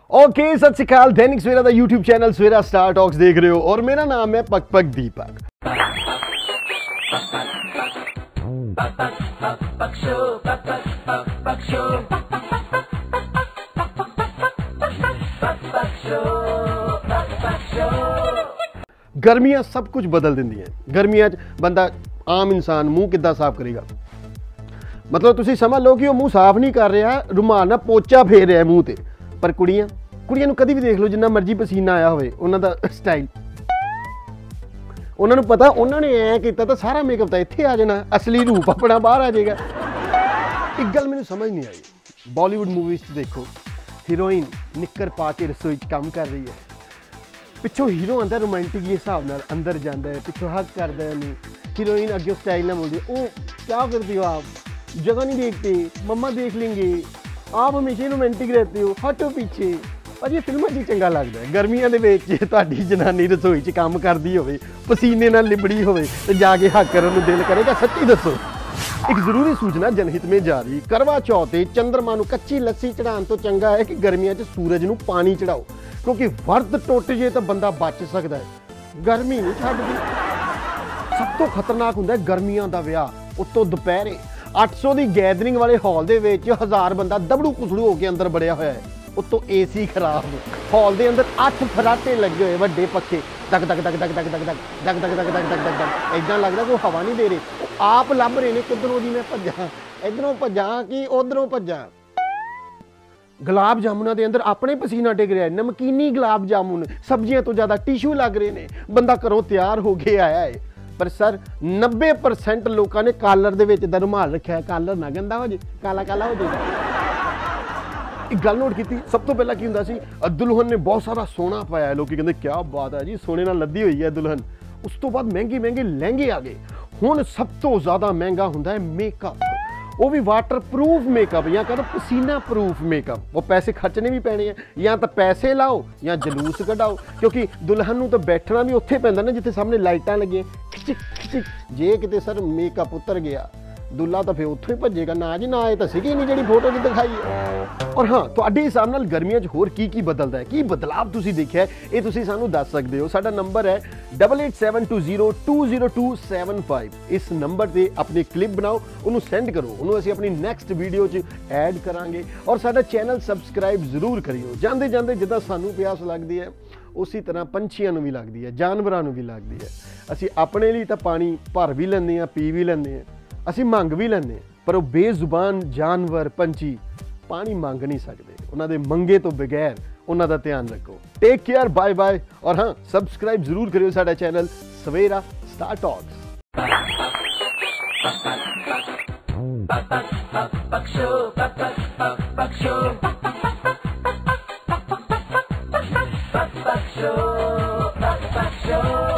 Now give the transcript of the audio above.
Okay सत श्री अकाल। दैनिक सवेरा का YouTube channel Savera star talks देख रहे हो और मेरा नाम है पक पक दीपक। गर्मियां सब कुछ बदल देंदी हैं। गर्मियां बंदा आम इंसान मुंह किद्दां साफ करेगा, मतलब तुसीं समझ लो कि वो मुंह साफ नहीं कर रहा, रुमाल नाल पोचा फेर रहा मूँह ते। पर कुड़ियां ਨੂੰ ਕਦੀ ਵੀ ਦੇਖ ਲਓ, ਜਿੰਨਾ ਮਰਜ਼ੀ ਪਸੀਨਾ ਆਇਆ ਹੋਵੇ, ਉਹਨਾਂ ਦਾ ਸਟਾਈਲ, ਉਹਨਾਂ ਨੂੰ ਪਤਾ ਉਹਨਾਂ ਨੇ ਐ ਕੀਤਾ ਤਾਂ ਸਾਰਾ ਮੇਕਅਪ ਤਾਂ ਇੱਥੇ ਆ ਜਾਣਾ, ਅਸਲੀ ਰੂਪ ਆਪਣਾ ਬਾਹਰ ਆ ਜਾਏਗਾ। ਇੱਕ ਗੱਲ ਮੈਨੂੰ ਸਮਝ ਨਹੀਂ ਆਈ, ਬਾਲੀਵੁੱਡ ਮੂਵੀਜ਼ 'ਚ ਦੇਖੋ ਹੀਰੋਇਨ ਨਿੱਕਰ ਪਾ ਕੇ ਰਸੋਈ 'ਚ ਕੰਮ ਕਰ ਰਹੀ ਹੈ, ਪਿੱਛੋਂ ਹੀਰੋ ਆਂਦਾ ਰੋਮਾਂਟਿਕ ਜਿਹੇ ਹਿਸਾਬ ਨਾਲ ਅੰਦਰ ਜਾਂਦਾ ਹੈ, ਪਿੱਛੋਂ ਹੱਗ ਕਰਦਾ ਹੈ ਉਹਨੂੰ, ਹੀਰੋਇਨ ਅੱਗੇ ਸਟਾਈਲ ਨਾਲ ਬੋਲਦੀ ਹੈ, ਉਹ ਕਿਆ ਕਰਦੀ ਹੋ आप, जगह नहीं देखते, मम्मा देख लेंगे, आप हमेशा रोमांटिक रहते हो, हटो पीछे। पर ये फिल्मों 'ਚ ਚੰਗਾ ਲੱਗਦਾ ਹੈ। ਗਰਮੀਆਂ ਦੇ ਵਿੱਚ ਜੇ ਤੁਹਾਡੀ ਜਨਾਨੀ ਰਸੋਈ 'ਚ ਕੰਮ ਕਰਦੀ ਹੋਵੇ, ਪਸੀਨੇ ਨਾਲ ਲਿਬੜੀ ਹੋਵੇ ਤੇ ਜਾ ਕੇ ਹੱਕ ਕਰਨ ਨੂੰ ਦਿਲ ਕਰੇਗਾ। ਸੱਚੀ ਦੱਸੋ। ਇੱਕ ਜ਼ਰੂਰੀ ਸੂਚਨਾ ਜਨਹਿਤ ਮੇਂ ਜਾਰੀ, ਕਰਵਾ ਚੌਥ ਤੇ ਚੰਦਰਮਾ ਨੂੰ ਕੱਚੀ ਲੱਸੀ ਚੜਾਉਣ ਤੋਂ ਚੰਗਾ ਹੈ ਕਿ ਗਰਮੀਆਂ 'ਚ ਸੂਰਜ ਨੂੰ ਪਾਣੀ ਚੜਾਓ, ਕਿਉਂਕਿ ਵਰਤ ਟੁੱਟ ਜੇ ਤਾਂ ਬੰਦਾ ਬਚ ਸਕਦਾ ਹੈ, ਗਰਮੀ ਨਹੀਂ ਛੱਡਦੀ। ਸਭ ਤੋਂ ਖਤਰਨਾਕ ਹੁੰਦਾ ਗਰਮੀਆਂ ਦਾ ਵਿਆਹ, ਉੱਤੋਂ ਦੁਪਹਿਰੇ 800 ਦੀ ਗੈਦਰਿੰਗ ਵਾਲੇ ਹਾਲ ਦੇ ਵਿੱਚ 1000 ਬੰਦਾ ਦਬੜੂ ਕੁਸੜੂ ਹੋ ਕੇ ਅੰਦਰ ਬੜਿਆ ਹੋਇਆ ਹੈ, ਉੱਤੋਂ ਏਸੀ ਖਰਾਬ, ਹਾਲ ਦੇ ਅੰਦਰ 8 ਫਰਾਟੇ ਲੱਗੇ ਹੋਏ, ਵੱਡੇ ਪੱਖੇ ਦਗ ਦਗ ਦਗ ਦਗ ਦਗ ਦਗ ਦਗ ਦਗ ਦਗ ਦਗ ਦਗ ਦਗ ਦਗ, ਇੱਦਾਂ ਲੱਗਦਾ ਕੋਈ ਹਵਾ ਨਹੀਂ ਦੇ ਰਹੇ, ਆਪ ਲੱਭ ਰਹੇ ਨੇ ਕਿੱਧਰੋਂ ਦੀ ਮੈਂ ਭੱਜਾਂ, ਇੱਧਰੋਂ ਭੱਜਾਂ ਕਿ ਉੱਧਰੋਂ ਭੱਜਾਂ। ਗੁਲਾਬ ਜਾਮੁਨਾਂ ਦੇ ਅੰਦਰ ਆਪਣੇ ਪਸੀਨਾ ਡਿੱਗ ਰਿਹਾ, ਨਮਕੀਨੀ ਗੁਲਾਬ ਜਾਮੁਨ, ਸਬਜ਼ੀਆਂ ਤੋਂ ਜ਼ਿਆਦਾ ਟਿਸ਼ੂ ਲੱਗ ਰਹੇ ਨੇ, ਬੰਦਾ ਘਰੋਂ ਤਿਆਰ ਹੋ ਕੇ ਆਇਆ ਹੈ। पर सर 90% लोगों ने कालर दे विच रुमाल रखा है, कालर ना गंदा हो जाए, काला काला हो जाएगा। एक गल नोट की, सब तो पहला की हुंदा सी दुल्हन ने बहुत सारा सोना पाया है, लोग कहते क्या बात है जी, सोने नाल लद्दी हुई है दुल्हन। उस तो बाद महंगे महंगे लहंगे आ गए, हुण सब तो ज़्यादा महंगा हुंदा है मेकअप, वो भी वाटर प्रूफ मेकअप या कहते पसीना प्रूफ मेकअप। वो पैसे खर्चने भी पैने हैं, या तो पैसे लाओ या जलूस कढाओ, क्योंकि दुल्हन नूं तो बैठना भी उत्थे पैंदा ना जिथे सामने लाइटां लगियां, खिचिक खिचिक। जे किते सर मेकअप उतर गया, दुल्हा तो फिर उत्थों ही भजेगा, ना जी ना, ये तो सीगी नहीं जिहड़ी फोटो च दिखाई है। और हाँ, तुहाडे हिसाब नाल गर्मियां च होर की बदलदा है, की बदलाव तुसीं देखिआ है, ये तुसीं सानूं दस सकदे हो। साडा नंबर है 8872020275। इस नंबर ते अपनी क्लिप बनाओ, उन्होंने सेंड करो, उन्होंने असीं अपनी नैक्सट वीडियो च ऐड करांगे। और साडा चैनल सबसक्राइब जरूर करियो। जांदे जांदे जिद्दां सानूं प्यास लगदी है, उसी तरह पंछियां नूं भी लगदी है, जानवरां नूं भी लगदी है। असीं अपने लिए तां पानी भर भी लैंदे हां, पी भी लैंदे हां, ਅਸੀਂ ਮੰਗ ਵੀ ਲੈਂਦੇ, ਪਰ ਉਹ ਬੇਜ਼ੁਬਾਨ ਜਾਨਵਰ ਪੰਛੀ ਪਾਣੀ ਮੰਗ ਨਹੀਂ ਸਕਦੇ। ਉਹਨਾਂ ਦੇ ਮੰਗੇ ਤੋਂ ਬਗੈਰ ਉਹਨਾਂ ਦਾ ਧਿਆਨ ਰੱਖੋ। Take care, bye bye. ਔਰ ਹਾਂ, ਸਬਸਕ੍ਰਾਈਬ ਜ਼ਰੂਰ ਕਰਿਓ ਸਾਡਾ channel Savera star talks. Show.